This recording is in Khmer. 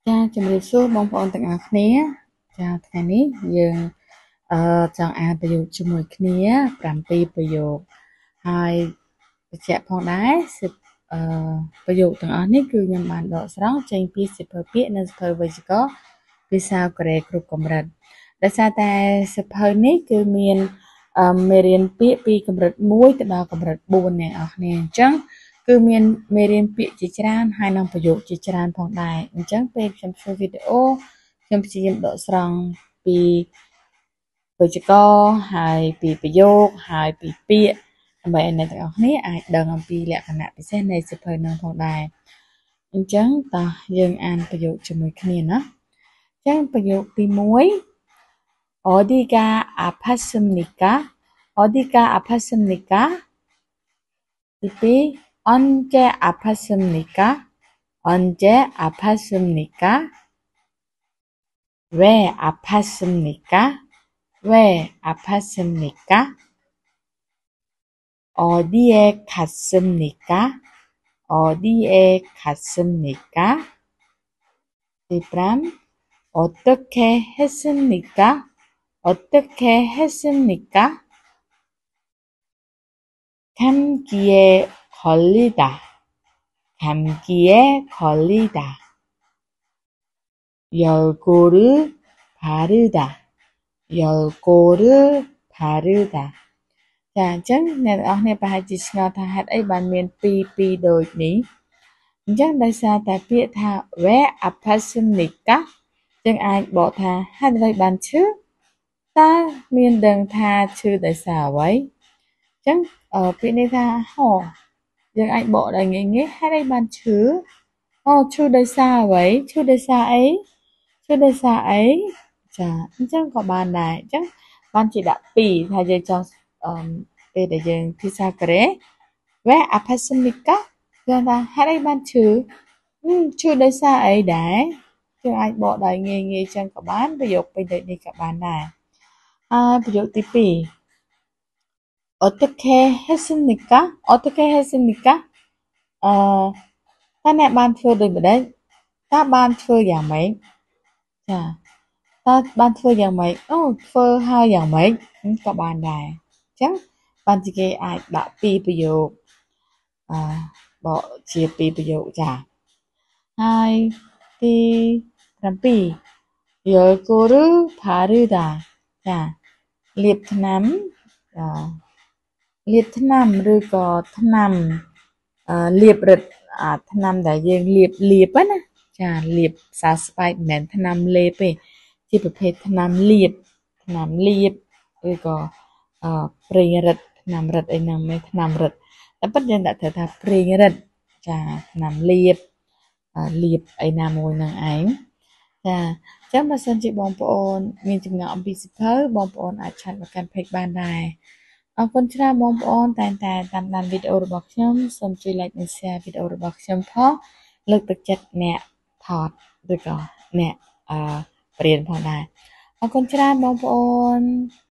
ចាជំរាបសួរបងប្អូនទាំងអស់គ្នាចាថ្ងៃនេះយើងចង់អានប្រយោគជាមួយគ្នា7ប្រយោគហើយបញ្ជាក់ផងដែរសិភប្រយោគទាំងអស់នេះគឺខ្ញុំបានដកស្រង់ចេញពីសិភៅពាក្យនិងសិភៅវេយ្យាករណ៍ភាសាកូរ៉េគ្រប់កម្រិតដោយសារតែសិភៅនេះគឺមានមេរៀនពាក្យពីកម្រិត1ទៅដល់កម្រិត4អ្នកនរគ្នាអញ្ចឹងគឺមានមេរៀនពាក្យជាច្រើនហើយនិងប្រយោគជាច្រើនផងដែរអញ្ចឹងពេលខ្ញុំធ្វើវីដេអូខ្ញុំព្យាយាមដកស្រង់ពីវេយ្យាករណ៍ហើយពីប្រយោគហើយពីពាក្យដើម្បីឲ្យអ្នកទាំងអស់គ្នាអាចដឹងអំពីលក្ខណៈពិសេសនៃសិភៅនឹងផងដែរអញ្ចឹងតោះយើងអានប្រយោគជាមួយគ្នាណាអញ្ចឹងប្រយោគទី1어디가 아팠습니까? 어디가 아팠습니까?ទី2 언제 아팠습니까? 언제 아팠습니까? 왜 아팠습니까? 왜 아팠습니까? 어디에 갔습니까? 어디에 갔습니까?ទី5 어떻게 했습니까? 어떻게 했습니까? 감기에 걸리다. 감기에 걸리다. 열고를 바르다. 열고를 바르다. 자,អញ្ចឹងអ្នកនរគ្នាប្រហែលជាឆ្ងល់ថាហេតុអីបានមានពីរដូចនេះអញ្ចឹងដោយសារតែពាក្យថា 왜 아팠습니까 ចឹងអាចបកថាហេតុអ្វីបានឈឺតើមានដឹងថាឈឺដោយសារអ្វីអញ្ចឹងពាក្យនេះថាយើងអាចបកដោយងាយៗហេតុអីបានឈឺឈឺដោយសារអ្វីឈឺដោយសារអីឈឺដោយសារអីចាអញ្ចឹងក៏បានដែរអញ្ចឹងបានជាដាក់ពីរថាយើងចង់ពេលដែលយើងភាសាកូរ៉េ 왜 아팠습니까 គឺថាហេតុអីបានឈឺដោយសារអីដែរយើងអាចបកដោយងាយៗចឹងក៏បានប្រយោគពេញដូចនេះក៏បានដែរប្រយោគទី2 어떻게 했습니까? 어떻게 했습니까? តើអ្នកបានធ្វើដូចម្ដេចតើបានធ្វើយ៉ាងម៉េចចាតើបានធ្វើយ៉ាងម៉េចធ្វើហើយយ៉ាងម៉េចក៏បានដែរអញ្ចឹងបានជាគេអាចដាក់ពីរប្រយោគបកជាពីរប្រយោគចាហើយទី7 열고를 바르다 ចាលាបថ្នាំលាបថ្នាំឬក៏ថ្នាំលាបរឹតថ្នាំដែលយើងលាបណាចាលាបផ្សាស្បែកមិនមែនថ្នាំលេបទេជាប្រភេទថ្នាំលាបឬក៏ប្រេងរឹតថ្នាំរឹតអីហ្នឹងមិនថ្នាំរឹតតែពិតយើងដាក់ត្រូវថាប្រេងរឹតចាថ្នាំលាបអីណាមួយនឹងឯងចាអញ្ចឹងបើសិនជាបងប្អូនមានចម្ងល់អំពីសៀវភៅបងប្អូនអាចឆាតមកកាន់ page បានដែរអរគុណច្រើនបងប្អូនតែងតែតាមដានវីដេអូរបស់ខ្ញុំសូមជួយ like និង share វីដេអូរបស់ខ្ញុំផងលើកទឹកចិត្តអ្នកថតឬក៏អ្នកបរៀនផងដែរអរគុណច្រើនបងប្អូន